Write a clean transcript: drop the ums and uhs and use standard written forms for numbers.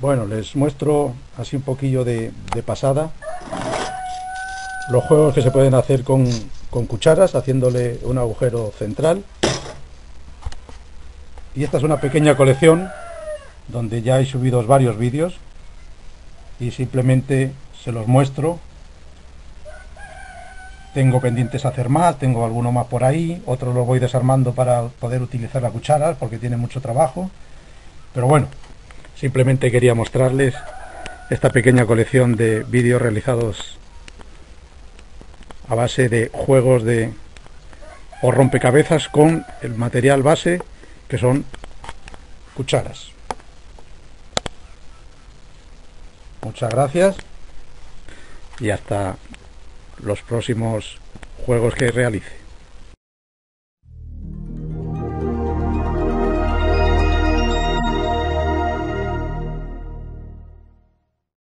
Bueno, les muestro así un poquillo de pasada los juegos que se pueden hacer con cucharas, haciéndole un agujero central. Y esta es una pequeña colección donde ya he subido varios vídeos y simplemente se los muestro. Tengo pendientes hacer más, tengo alguno más por ahí, otros los voy desarmando para poder utilizar la cuchara porque tiene mucho trabajo. Pero bueno, simplemente quería mostrarles esta pequeña colección de vídeos realizados a base de juegos de o rompecabezas con el material base que son cucharas. Muchas gracias y hasta los próximos juegos que realice.